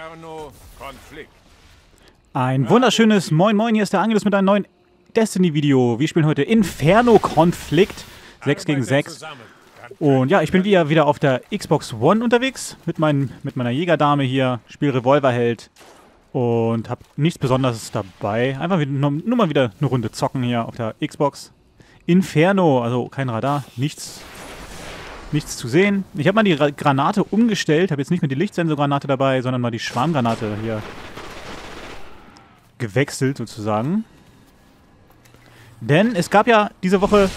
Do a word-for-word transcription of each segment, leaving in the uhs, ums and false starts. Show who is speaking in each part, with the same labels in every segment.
Speaker 1: Inferno-Konflikt.
Speaker 2: Ein wunderschönes Moin Moin, hier ist der Angelus mit einem neuen Destiny-Video. Wir spielen heute Inferno-Konflikt sechs gegen sechs. Und ja, ich bin wieder, wieder auf der Xbox One unterwegs mit, mein, mit meiner Jägerdame hier, spiele Revolverheld und habe nichts Besonderes dabei. Einfach wieder, nur, nur mal wieder eine Runde zocken hier auf der Xbox. Inferno, also kein Radar, nichts, nichts zu sehen. Ich habe mal die Ra Granate umgestellt, habe jetzt nicht mehr die Lichtsensorgranate dabei, sondern mal die Schwarmgranate hier gewechselt sozusagen. Denn es gab ja diese Woche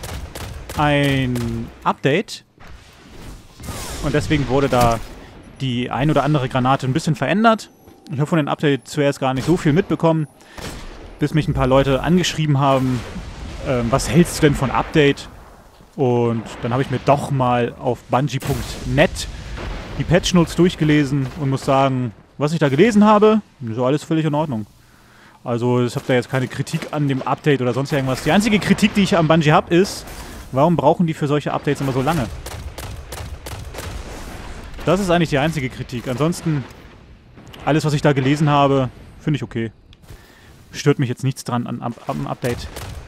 Speaker 2: ein Update und deswegen wurde da die ein oder andere Granate ein bisschen verändert. Ich habe von dem Update zuerst gar nicht so viel mitbekommen, bis mich ein paar Leute angeschrieben haben, ähm, was hältst du denn von Update? Und dann habe ich mir doch mal auf bungie punkt net die Patch Notes durchgelesen und muss sagen, was ich da gelesen habe, ist alles völlig in Ordnung. Also ich habe da jetzt keine Kritik an dem Update oder sonst irgendwas. Die einzige Kritik, die ich am Bungie habe, ist, warum brauchen die für solche Updates immer so lange? Das ist eigentlich die einzige Kritik. Ansonsten, alles, was ich da gelesen habe, finde ich okay. Stört mich jetzt nichts dran an, am, am Update.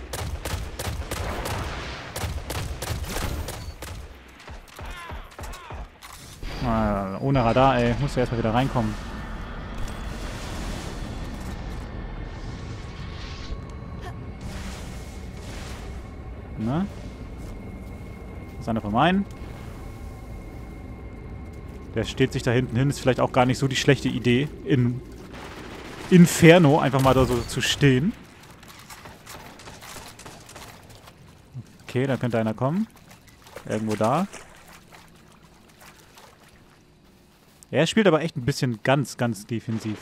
Speaker 2: Ah, ohne Radar, ey. Muss ja erstmal wieder reinkommen. Na? Das ist einer von meinen. Der steht sich da hinten hin. Ist vielleicht auch gar nicht so die schlechte Idee, in Inferno einfach mal da so zu stehen. Okay, da könnte einer kommen. Irgendwo da. Er spielt aber echt ein bisschen ganz, ganz defensiv.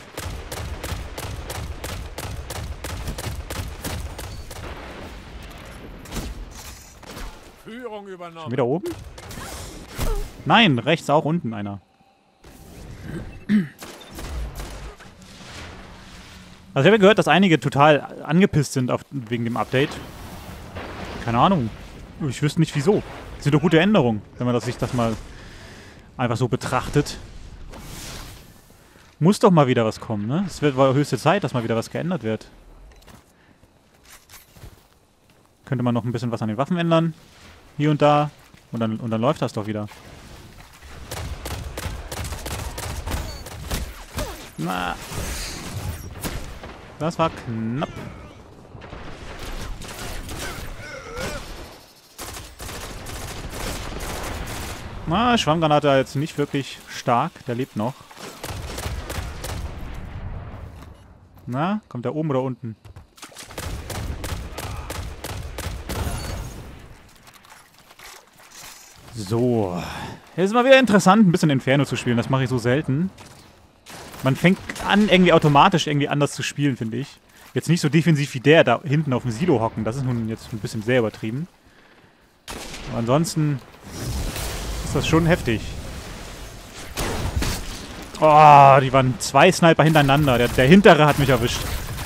Speaker 1: Führung übernommen.
Speaker 2: Schon wieder oben? Nein, rechts auch unten einer. Also ich habe gehört, dass einige total angepisst sind auf, wegen dem Update. Keine Ahnung. Ich wüsste nicht wieso. Das sind doch gute Änderungen, wenn man das, sich das mal einfach so betrachtet. Muss doch mal wieder was kommen, ne? Es wird, war höchste Zeit, dass mal wieder was geändert wird. Könnte man noch ein bisschen was an den Waffen ändern. Hier und da. Und dann, und dann läuft das doch wieder. Na. Das war knapp. Na, Schwammgranate jetzt nicht wirklich stark. Der lebt noch. Na, kommt der oben oder unten? So. Jetzt ist mal wieder interessant, ein bisschen Inferno zu spielen. Das mache ich so selten. Man fängt an, irgendwie automatisch irgendwie anders zu spielen, finde ich. Jetzt nicht so defensiv wie der da hinten auf dem Silo hocken. Das ist nun jetzt ein bisschen sehr übertrieben. Aber ansonsten ist das schon heftig. Oh, die waren zwei Sniper hintereinander. Der, der hintere hat mich erwischt.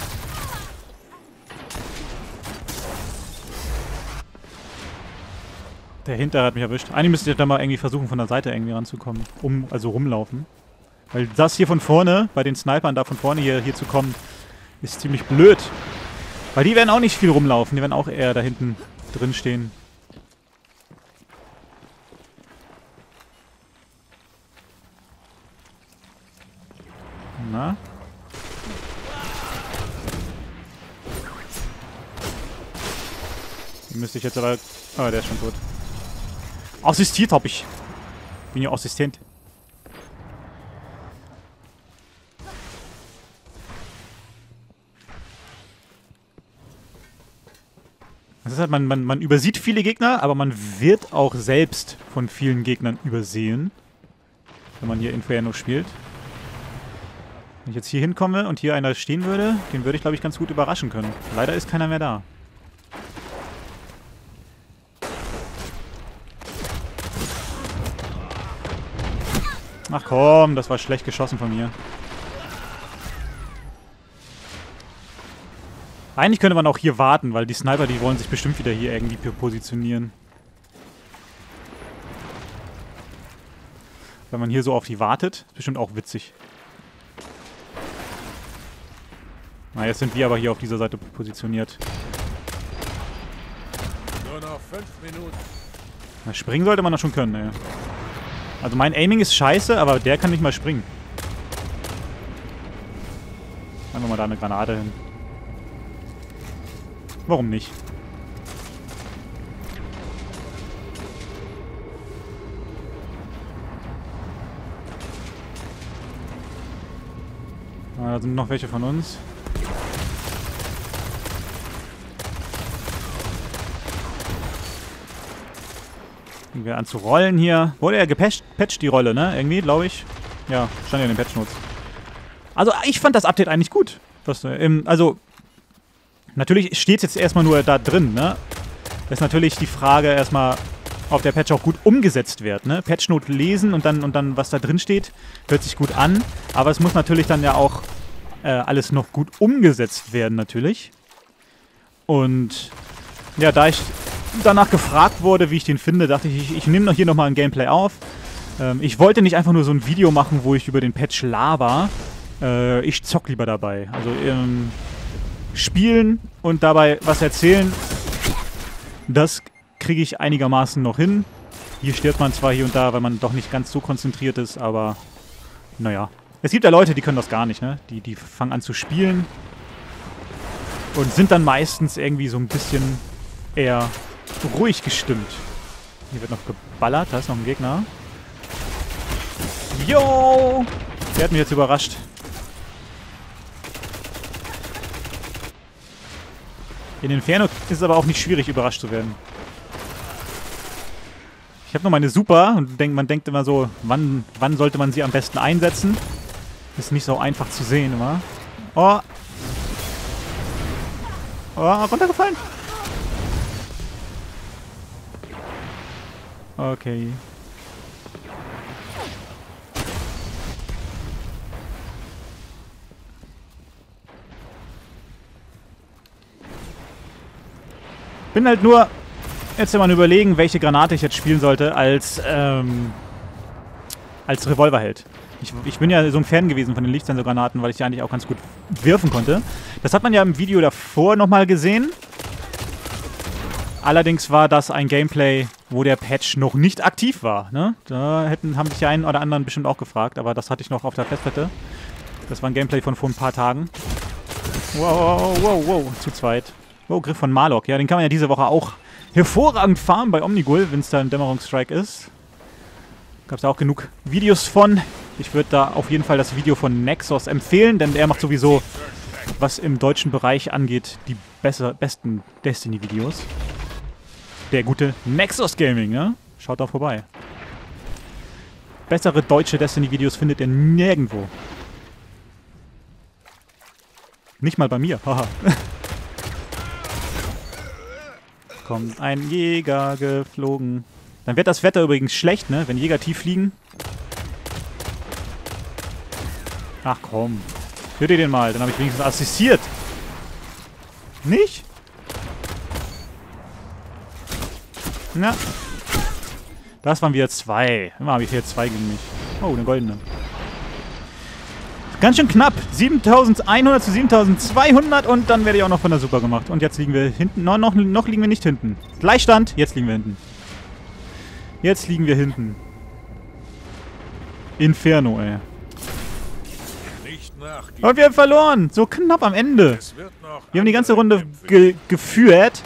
Speaker 2: Der hintere hat mich erwischt. Eigentlich müsste ich da mal irgendwie versuchen, von der Seite irgendwie ranzukommen. Um, also rumlaufen. Weil das hier von vorne, bei den Snipern da von vorne hier, hier zu kommen, ist ziemlich blöd. Weil die werden auch nicht viel rumlaufen. Die werden auch eher da hinten drin stehen. Na? Die müsste ich jetzt aber... Oh, der ist schon tot. Assistiert habe ich. Bin ja Assistent. Das ist halt, man, man, man übersieht viele Gegner, aber man wird auch selbst von vielen Gegnern übersehen. Wenn man hier Inferno spielt. Wenn ich jetzt hier hinkomme und hier einer stehen würde, den würde ich, glaube ich, ganz gut überraschen können. Leider ist keiner mehr da. Ach komm, das war schlecht geschossen von mir. Eigentlich könnte man auch hier warten, weil die Sniper, die wollen sich bestimmt wieder hier irgendwie positionieren. Wenn man hier so auf die wartet, ist bestimmt auch witzig. Na, jetzt sind wir aber hier auf dieser Seite positioniert.
Speaker 1: Nur noch fünf Minuten.
Speaker 2: Na, springen sollte man doch schon können, ey. Also mein Aiming ist scheiße, aber der kann nicht mal springen. Einfach mal da eine Granate hin. Warum nicht? Ah, da sind noch welche von uns. Fangen wir an zu rollen hier. Wurde ja gepatcht, patcht die Rolle, ne? Irgendwie, glaube ich. Ja, stand ja in den Patch-Notes. Also, ich fand das Update eigentlich gut. Das, ähm, also, natürlich steht es jetzt erstmal nur da drin, ne? Das ist natürlich die Frage erstmal, ob der Patch auch gut umgesetzt wird, ne? Patch-Note lesen und dann, und dann, was da drin steht, hört sich gut an. Aber es muss natürlich dann ja auch äh, alles noch gut umgesetzt werden, natürlich. Und ja, da ich danach gefragt wurde, wie ich den finde, dachte ich, ich, ich nehme noch hier nochmal ein Gameplay auf. Ähm, ich wollte nicht einfach nur so ein Video machen, wo ich über den Patch laber. Äh, ich zock lieber dabei. Also ähm, spielen und dabei was erzählen, das kriege ich einigermaßen noch hin. Hier stirbt man zwar hier und da, weil man doch nicht ganz so konzentriert ist, aber naja. Es gibt ja Leute, die können das gar nicht, ne? Die, die fangen an zu spielen und sind dann meistens irgendwie so ein bisschen eher ruhig gestimmt. Hier wird noch geballert, da ist noch ein Gegner. Yo! Der hat mich jetzt überrascht. In Inferno ist es aber auch nicht schwierig, überrascht zu werden. Ich habe noch meine Super und denk, man denkt immer so, wann, wann sollte man sie am besten einsetzen? Ist nicht so einfach zu sehen immer. Oh! Oh, runtergefallen! Okay. Bin halt nur jetzt mal überlegen, welche Granate ich jetzt spielen sollte als ähm, als Revolverheld. Ich, ich bin ja so ein Fan gewesen von den Lichtsensorgranaten, weil ich die eigentlich auch ganz gut werfen konnte. Das hat man ja im Video davor nochmal gesehen. Allerdings war das ein Gameplay, wo der Patch noch nicht aktiv war. Ne? Da hätten, haben sich die einen oder anderen bestimmt auch gefragt, aber das hatte ich noch auf der Festplatte. Das war ein Gameplay von vor ein paar Tagen. Wow, wow, wow, wow, zu zweit. Wow, Griff von Marlock. Ja, den kann man ja diese Woche auch hervorragend farmen bei Omnigul, wenn es da ein Dämmerungsstrike ist. Gab es da auch genug Videos von. Ich würde da auf jeden Fall das Video von Nexus empfehlen, denn er macht sowieso, was im deutschen Bereich angeht, die besser, besten Destiny-Videos. Der gute Nexus Gaming, ja? Schaut da vorbei. Bessere deutsche Destiny-Videos findet ihr nirgendwo. Nicht mal bei mir, haha. Kommt ein Jäger geflogen. Dann wird das Wetter übrigens schlecht, ne? Wenn Jäger tief fliegen. Ach komm. Hört ihr den mal? Dann habe ich wenigstens assistiert. Nicht? Na. Das waren wieder zwei. Immer habe ich hier zwei gegen mich. Oh, eine goldene. Ganz schön knapp. siebentausendeinhundert zu siebentausendzweihundert und dann werde ich auch noch von der Super gemacht. Und jetzt liegen wir hinten. No, noch, noch liegen wir nicht hinten. Gleichstand. Jetzt liegen wir hinten. Jetzt liegen wir hinten. Inferno, ey. Und wir haben verloren. So knapp am Ende. Wir haben die ganze Runde ge geführt.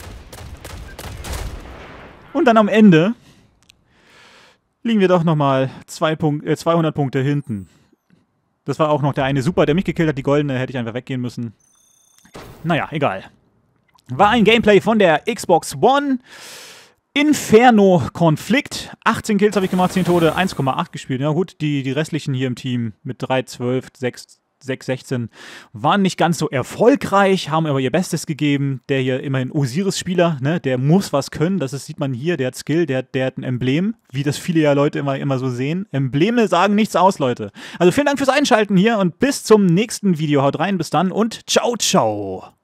Speaker 2: Und dann am Ende liegen wir doch nochmal äh, zweihundert Punkte hinten. Das war auch noch der eine Super, der mich gekillt hat. Die goldene hätte ich einfach weggehen müssen. Naja, egal. War ein Gameplay von der Xbox One. Inferno-Konflikt. achtzehn Kills habe ich gemacht, zehn Tode, eins Komma acht gespielt. Ja gut, die, die restlichen hier im Team mit drei, zwölf, sechs, sechs, sechzehn waren nicht ganz so erfolgreich, haben aber ihr Bestes gegeben. Der hier immerhin Osiris-Spieler, ne, der muss was können. Das ist, sieht man hier, der hat Skill, der, der hat ein Emblem, wie das viele ja Leute immer, immer so sehen. Embleme sagen nichts aus, Leute. Also vielen Dank fürs Einschalten hier und bis zum nächsten Video. Haut rein, bis dann und ciao, ciao.